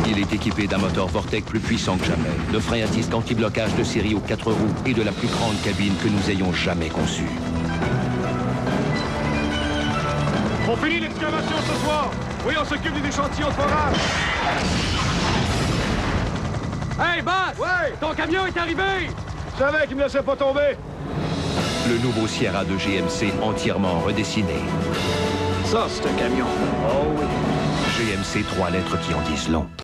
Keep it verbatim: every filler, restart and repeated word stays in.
Il est équipé d'un moteur Vortec plus puissant que jamais, de freins à disque anti-blocage de série aux quatre roues et de la plus grande cabine que nous ayons jamais conçue. On finit l'excavation ce soir. Oui, on s'occupe des échantillons de forage. Hey, Bas! Ouais! Ton camion est arrivé! Je savais qu'il me laissait pas tomber. Le nouveau Sierra de G M C entièrement redessiné. Ça, c'est un camion. Oh oui. G M C, trois lettres qui en disent long.